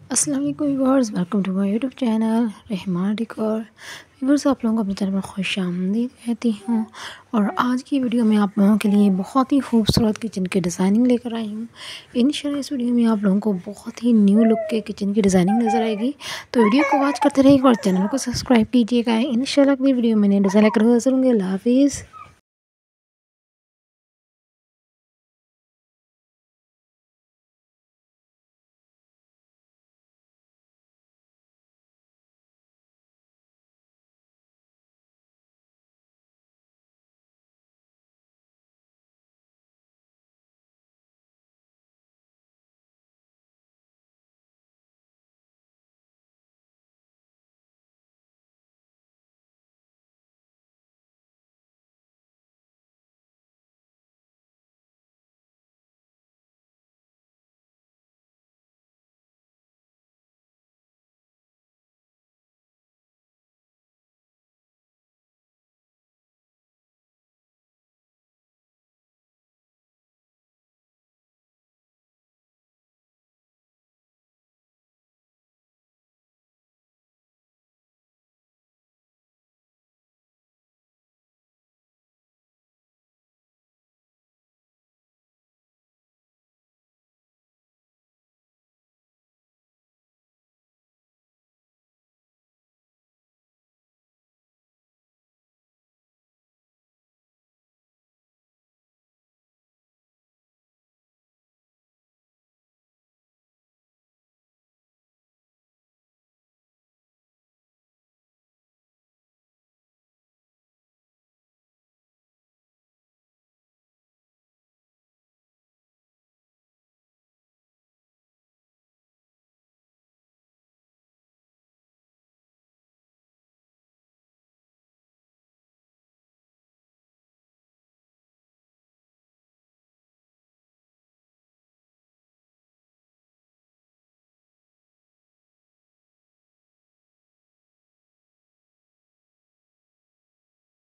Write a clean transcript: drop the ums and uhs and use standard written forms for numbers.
अस्सलाम वालेकुम viewers, welcome to my YouTube channel Rahman decor. Viewers, आप लोगों को अपने चैनल पर खुशामदीद कहती हूँ। और आज की वीडियो में आप लोगों के लिए बहुत ही खूबसूरत किचन की डिज़ाइनिंग लेकर आई हूँ। इंशाल्लाह इस वीडियो में आप लोगों को बहुत ही न्यू लुक के किचन की डिज़ाइनिंग नज़र आएगी। तो वीडियो को वॉच करते रहिएगा और चैनल को सब्सक्राइब कीजिएगा। इंशाल्लाह अगली वीडियो में नई डिज़ाइन लेकर हाज़िर होंगे। अल्लाह हाफ़िज़।